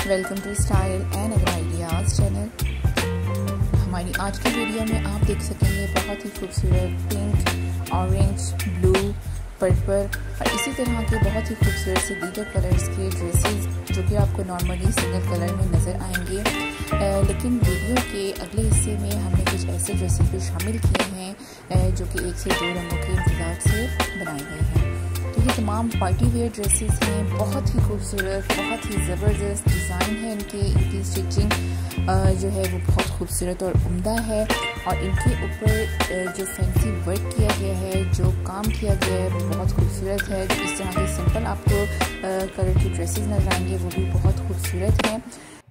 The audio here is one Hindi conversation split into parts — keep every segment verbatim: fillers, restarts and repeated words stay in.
Welcome to style and other ideas channel. हमारी आज की वीडियो में आप देख सकेंगे बहुत ही खूबसूरत पिंक, ऑरेंज, ब्लू, पर्पल और इसी तरह के बहुत ही खूबसूरत से दीगर कलर्स के ड्रेसेस जो कि आपको नॉर्मली सिंगल कलर में नज़र आएंगे। आ, लेकिन वीडियो के अगले हिस्से में हमने कुछ ऐसे ड्रेसेस भी शामिल किए हैं जो कि एक से दो रंगों के इंतजार से बनाए गए हैं। तो ये तमाम पार्टी वेयर ड्रेसेस हैं, बहुत ही खूबसूरत, बहुत ही ज़बरदस्त डिज़ाइन है इनके। इनकी स्टिचिंग जो है वो बहुत खूबसूरत और उम्दा है और इनके ऊपर जो फैंसी वर्क किया गया है, जो काम किया गया है वो बहुत खूबसूरत है। इस तरह के सिंपल आपको कलर की ड्रेसेस नजर आएंगे वो भी बहुत खूबसूरत हैं।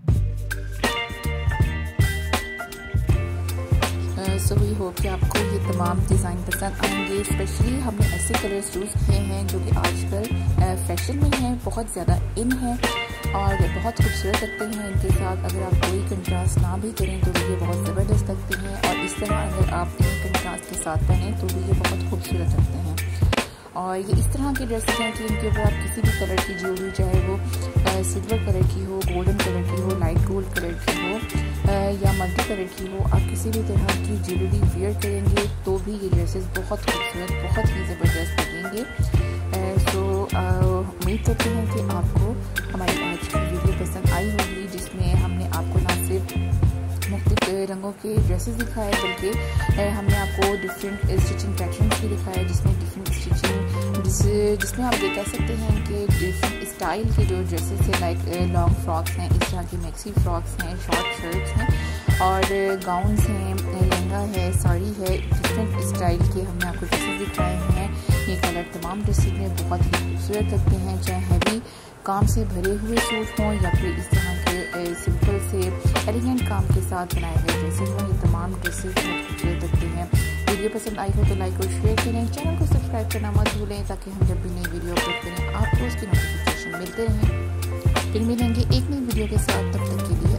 सो वी होप कि आपको ये तमाम डिज़ाइन पसंद आएंगे। स्पेशली हमने ऐसे कलर्स चूज़ किए हैं जो कि आजकल फैशन में हैं, बहुत ज़्यादा इन है और बहुत खूबसूरत लगते हैं। इनके साथ अगर आप कोई कंट्रास्ट ना भी करें तो भी ये बहुत ज़बरदस्त लगते हैं और इस तरह अगर आप इन कंट्रास्ट के साथ पहनें तो भी ये बहुत खूबसूरत लगते हैं। और ये इस तरह के ड्रेसेस हैं कि इनके ऊपर आप किसी भी कलर की ज्वेलरी, चाहे वो सिल्वर कलर की हो, गोल्डन कलर की हो, लाइट गोल्ड कलर की हो या मल्टी कलर की हो, आप किसी भी तरह की ज्वेलरी वेयर करेंगे तो भी ये ड्रेसेस बहुत खूबसूरत, बहुत ही ज़बरदस्त लगेंगे। सो उम्मीद करते हैं कि आपको हमारी आज की वीडियो पसंद आई होगी, जिसमें हमने आपको ना सिर्फ मुख्तलिफ रंगों के ड्रेसेस दिखाए बल्कि हमने आपको डिफरेंट स्टिचिंग पैटर्न्स भी दिखाए, जिसमें डिफरेंट स्टिचिंग जिस जिसमें आप ये कह सकते हैं कि डिफरेंट स्टाइल के जो ड्रेसेस हैं, लाइक लॉन्ग फ्रॉक्स हैं, इस तरह की मैक्सी फ्रॉक्स हैं, शॉर्ट शर्ट्स हैं और गाउन्स हैं, लहंगा है, साड़ी है, डिफरेंट स्टाइल के हमने आपको ड्रेसेस दिखाए हैं। ये कलर तमाम ड्रेसेस में बहुत ही खूबसूरत लगते हैं, चाहे हैवी काम से भरे हुए सूट हों या फिर इस तरह के सिंपल से एलिगेंट काम के साथ बनाए गए ड्रेसेस हों। ये तमाम ड्रेसेस बहुत खूबसूरत लगते हैं। वीडियो पसंद आई हो तो लाइक और शेयर करें, चैनल को सब्सक्राइब करना मत भूलें ताकि हम जब भी नई वीडियो अपलोड करें आपको उसकी नोटिफिकेशन मिलते रहें। फिर मिलेंगे एक नई वीडियो के साथ, तब तक के लिए